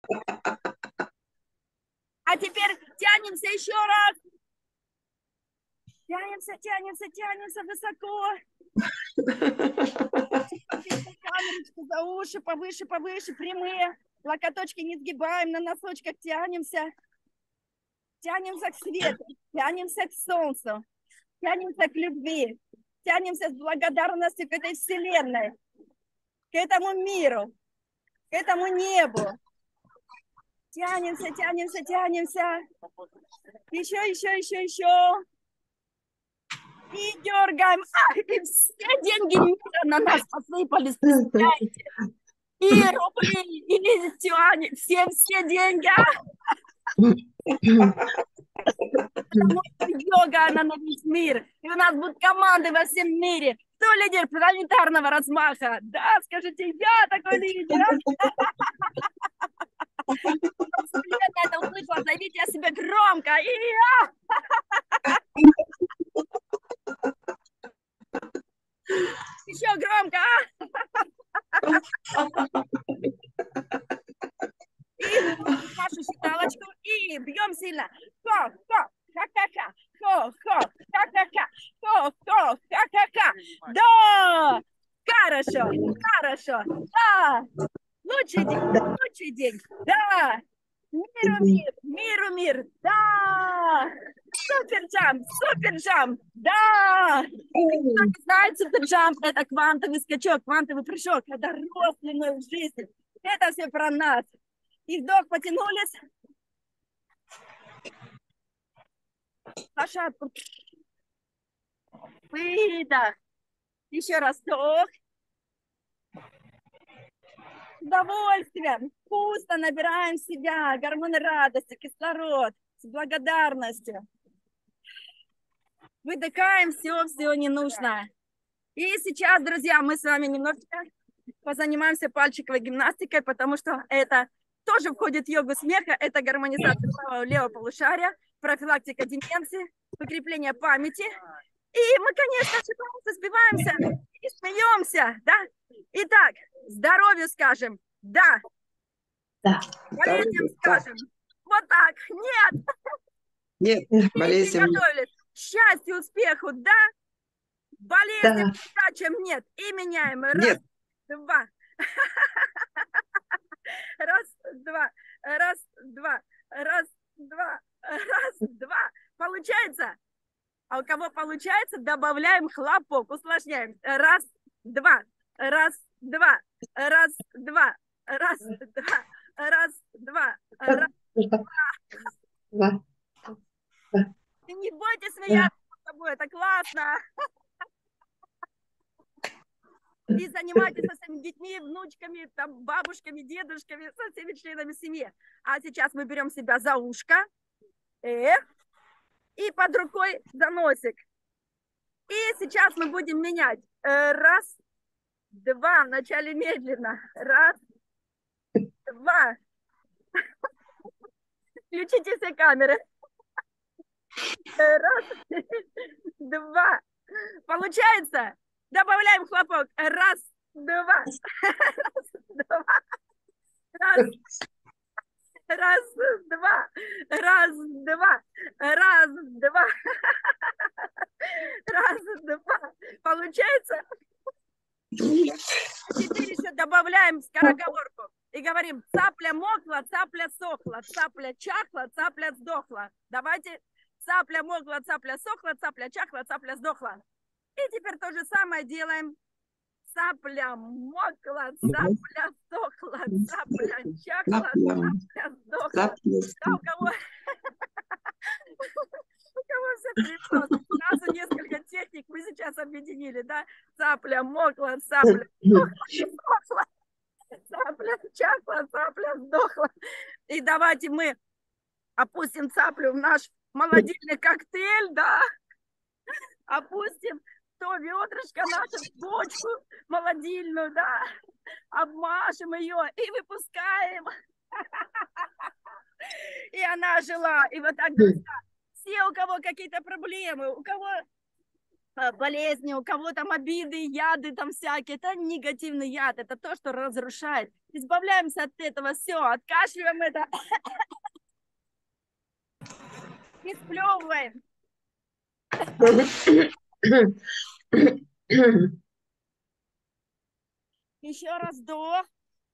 А теперь тянемся еще раз. Тянемся, тянемся, тянемся высоко. Камерочку за уши, повыше, повыше, прямые. Локоточки не сгибаем, на носочках тянемся. Тянемся к свету, тянемся к солнцу, тянемся к любви, тянемся с благодарностью к этой вселенной, к этому миру, к этому небу. Тянемся, тянемся, тянемся. Еще, еще, еще, еще. И дергаем. Ах, и все деньги мира на нас посыпались, представляете? И рубли, и юани, все деньги. Потому что йога, она на весь мир. И у нас будут команды во всем мире. Кто лидер планетарного размаха? Да, скажите, я такой лидер. Вселенная это услышала, зовите о себе громко. И еще громко. И нашу считалочку. И бьем сильно. Хо, хо, ха-ха-ха. Хо, хо, ха-ха-ха. Хо, хо, ха-ха-ха. Да! Хорошо, хорошо. Да! Лучший день, лучший день. Да! Миру мир, миру мир. Да! Супер джамп. Да! Кто не знает, супер джамп это квантовый скачок, квантовый прыжок. Это рост длиной в жизни. Это все про нас. И вдох, потянулись. Лошадку. Выдох. Еще раз вдох. С удовольствием. Вкусно набираем в себя гормоны радости, кислород. С благодарностью. Выдыхаем все ненужное. И сейчас, друзья, мы с вами немножечко позанимаемся пальчиковой гимнастикой, потому что это тоже входит в йогу смеха. Это гармонизация правого и левого полушария, профилактика деменции, укрепление памяти. И мы, конечно, ошибаемся, сбиваемся и смеемся, да? Итак, здоровью скажем «да». Да. Болезням скажем «вот так». Нет. Нет, болезням нет. Счастью, успеху, да? Болезням, удачам нет. И меняем. Раз, нет. Два. Раз, два. Раз, два. Раз, два. Раз, два. Получается? А у кого получается, добавляем хлопок, усложняем. Раз, два. Раз, два. Раз, два. Раз, два. Раз, два. Раз, два. И не бойтесь смеяться с тобой, это классно. И занимайтесь со своими детьми, внучками, там, бабушками, дедушками, со всеми членами семьи. А сейчас мы берем себя за ушко. И под рукой за носик. И сейчас мы будем менять. Раз, два. Вначале медленно. Раз, два. Включите все камеры. Раз, два. Получается? Добавляем хлопок. Раз, два. Раз, два. Раз, раз, два. Раз, два. Раз, два. Раз, два. Получается? Теперь еще добавляем скороговорку. И говорим, цапля мокла, цапля сохла, цапля чахла, цапля сдохла. Давайте, цапля мокла, цапля сохла, цапля чахла, цапля сдохла. И теперь то же самое делаем. Цапля мокла, цапля сохла, цапля чахла, цапля сдохла. Да, у кого все прекрасно. Сразу несколько техник мы сейчас объединили, да? Цапля мокла, цапля сохла, цапля чахла, цапля сдохла. И давайте мы опустим цаплю в наш молодильный коктейль, да? Опустим то ведрышко нашу бочку молодильную, да? Обмажем ее и выпускаем. И она жила. И вот так, друзья, все, у кого какие-то проблемы, у кого болезни, у кого там обиды, яды там всякие. Это негативный яд, это то, что разрушает. Избавляемся от этого, все, откашливаем это и сплевываем. Еще раз вдох.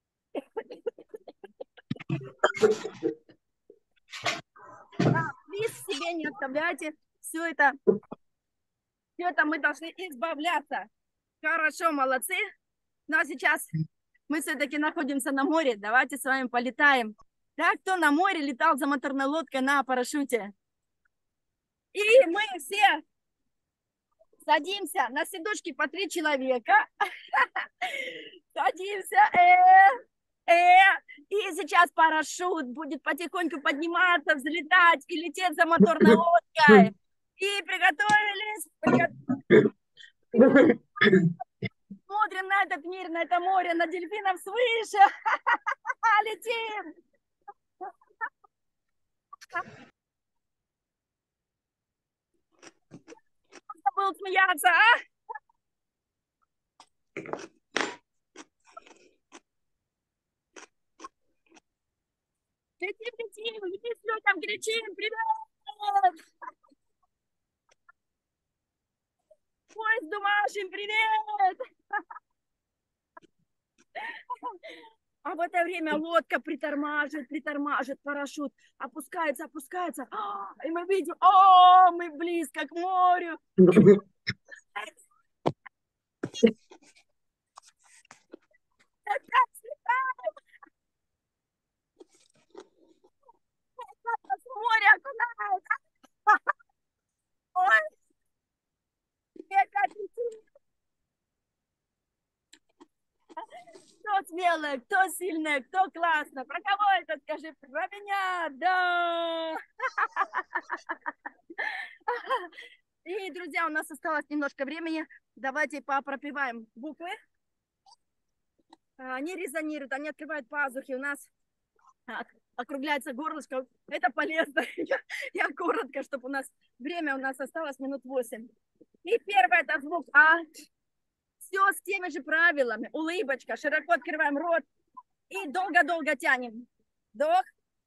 Лишь себе не оставляйте. Все это мы должны избавляться. Хорошо, молодцы. Ну а сейчас мы все-таки находимся на море. Давайте с вами полетаем. Да, кто на море летал за моторной лодкой на парашюте? И мы все садимся на сидушки по 3 человека. Садимся. И сейчас парашют будет потихоньку подниматься, взлетать и лететь за моторной лодкой. И приготовились. Смотрим на этот мир, на это море, на дельфинов свыше. Летим. Забыл смеяться, а? Летим, летим, людям кричим, привет! Поезду машем, привет! А в это время лодка притормаживает, парашют опускается. И мы видим, мы близко к морю. Море окунает. Ой, кто смелый, кто сильный, кто классно. Про кого это, скажи? Про меня, да. И, друзья, у нас осталось немножко времени. Давайте попропиваем буквы. Они резонируют, они открывают пазухи. У нас округляется горлышко. Это полезно. Я коротко, чтобы у нас время у нас осталось минут 8. И первое это звук А. Все с теми же правилами. Улыбочка, широко открываем рот и долго-долго тянем. Вдох.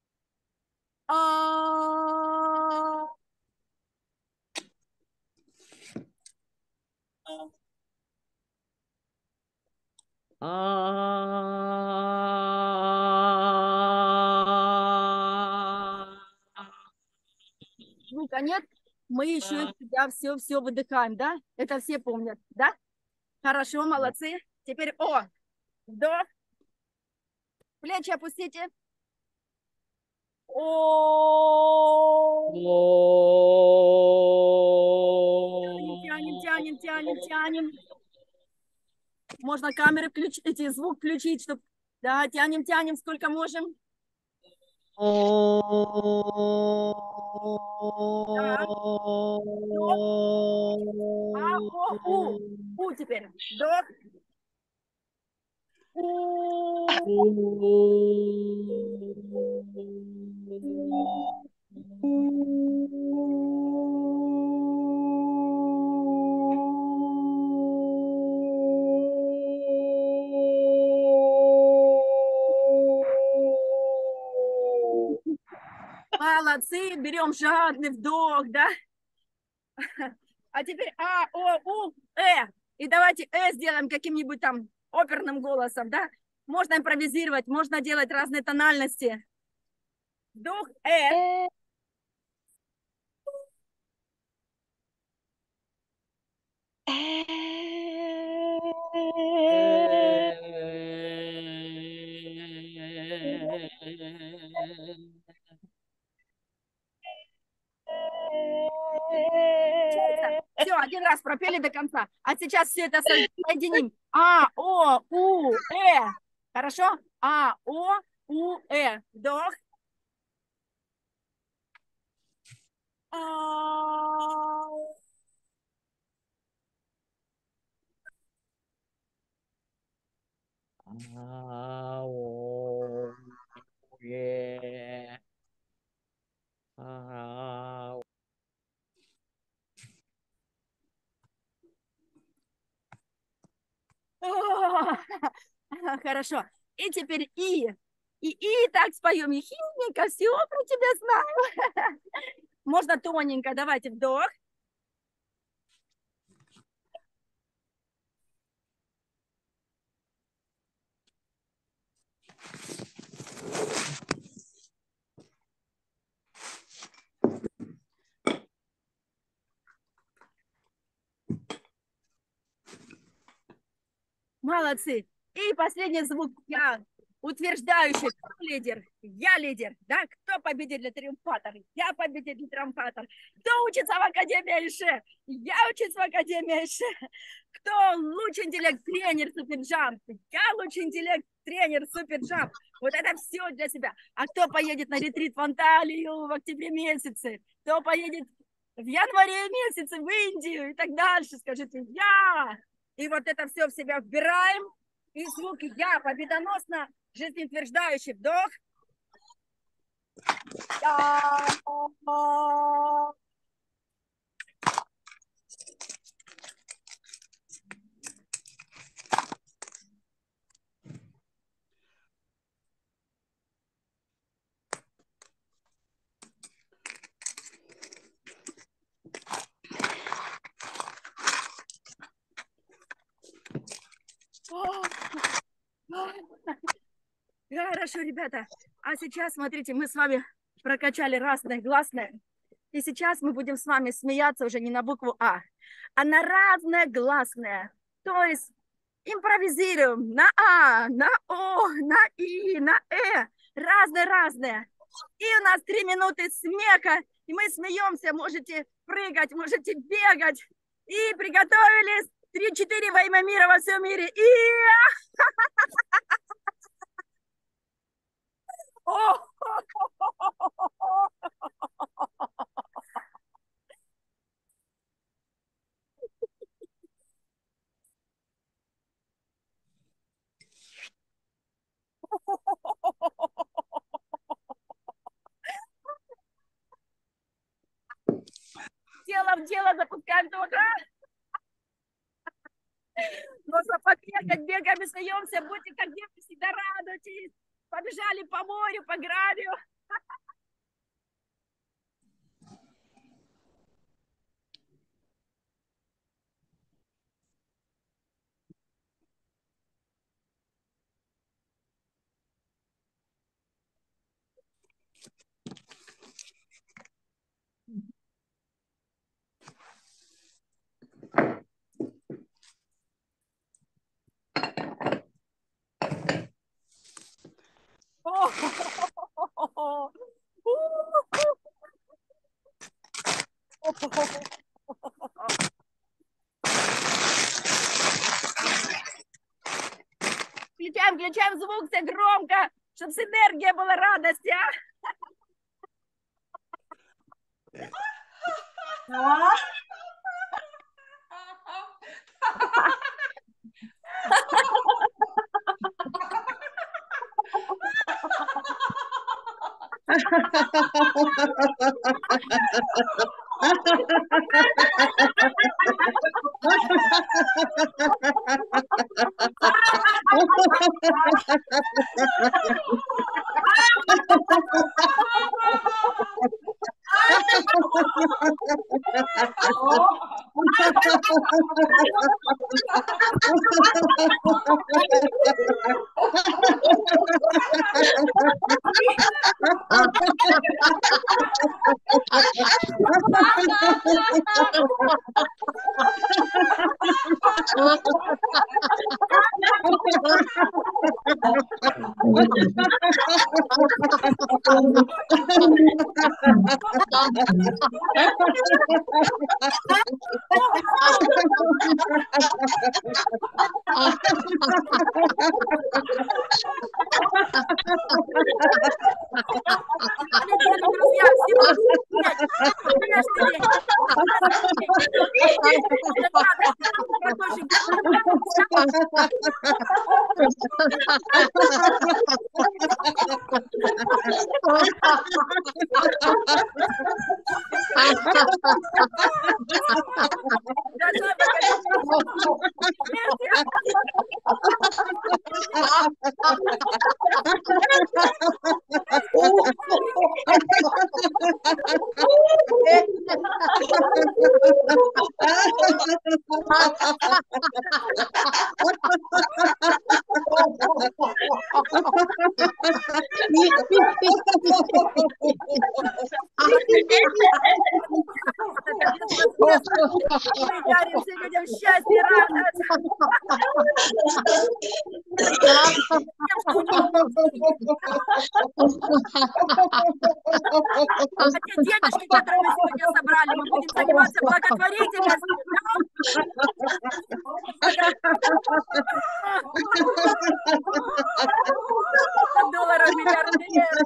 Звука нет, мы еще всегда все выдыхаем, да? Это все помнят, да? Хорошо, молодцы. Теперь О. Вдох. Плечи опустите. Тянем. Можно камеры включить, звук включить, чтобы... Да, тянем, сколько можем. Да. У теперь. Вдох. Молодцы, берем жадный вдох, да? А теперь А, О, У, И давайте сделаем каким-нибудь там оперным голосом, да? Можно импровизировать, можно делать разные тональности. Вдох, Все, один раз пропели до конца. А сейчас все это соединим. А, О, У, Хорошо? А, О, У, Вдох. Хорошо. И теперь и. И так споем. Ехидненько, все про тебя знаю. Можно тоненько. Давайте вдох. Молодцы. И последний звук я. Утверждающий, кто лидер? Я лидер, да? Кто победитель триумфатор? Я победитель триумфатор. Кто учится в Академии Айше? Я учусь в Академии Айше. Кто лучший интеллект-тренер Суперджамп? Я лучший интеллект-тренер Суперджамп. Вот это все для себя. А кто поедет на ретрит в Анталию в октябре месяце? Кто поедет в январе месяце в Индию и так дальше? Скажите, я. И вот это все в себя вбираем. И звуки я победоносно, жизнеутверждающий вдох. Я. Хорошо, ребята. А сейчас, смотрите, мы с вами прокачали разное гласное. И сейчас мы будем с вами смеяться уже не на букву А на разное гласное. То есть импровизируем на А, на О, на И, на Разное-разное. И у нас 3 минуты смеха. И мы смеемся. Можете прыгать, можете бегать. И приготовились. 3-4 во имя мира во всем мире. И... Дело в дело запускаем только. Нужно побегать, бегаем и смеемся. Будьте как девки, всегда радуйтесь. Побежали по морю, по гравию. Включаем звук все громко, чтобы с энергией была радость, а? Мы дарим всем людям счастье, радость. А те денежки, которые мы сегодня собрали, мы будем заниматься благотворительностью. Долларов миллиардер.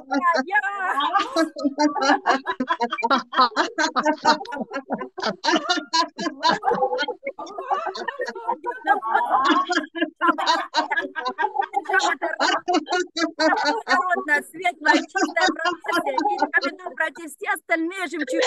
Народная, светлая, чистая профессия. И рекомендую пройти все остальные жемчуги.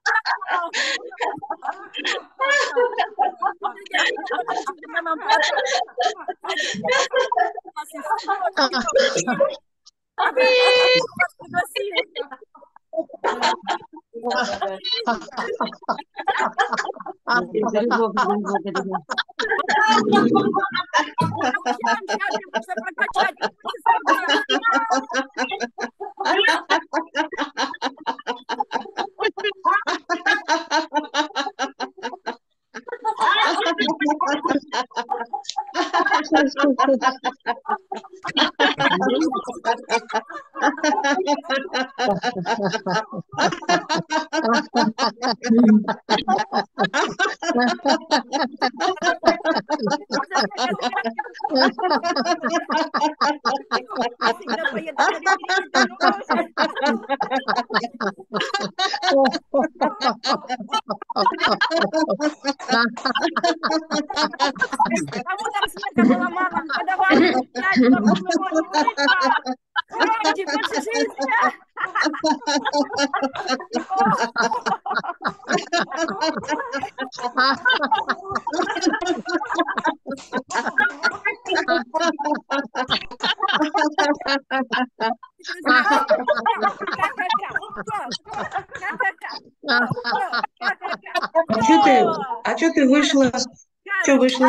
Кому там света было мало, подавай, громче, больше жизни. А что ты вышла? Что вышла?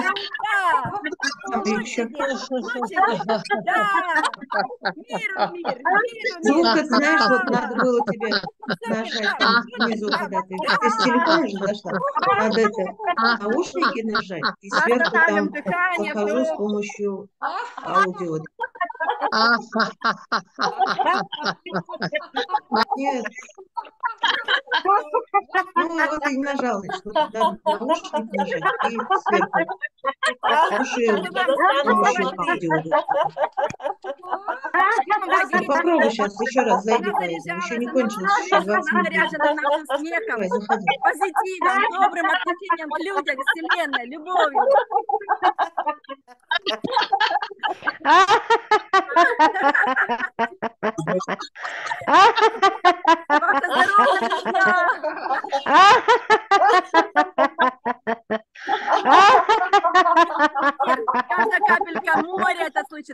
Звук, знаешь, вот надо было тебе нажать внизу, когда ты с телефона же зашла, надо это наушники нажать и сверху там покажу с помощью аудио. Нет. Ну, вот и нажала, что надо наушник нажать и сверху. Слушай, с помощью аудио. Попробуй сейчас еще раз, зайди по этому. Еще не кончилось, еще 20 минут. Давай, заходи. Позитивом, добрым отношением к людям, к вселенной, любовью. Здорово,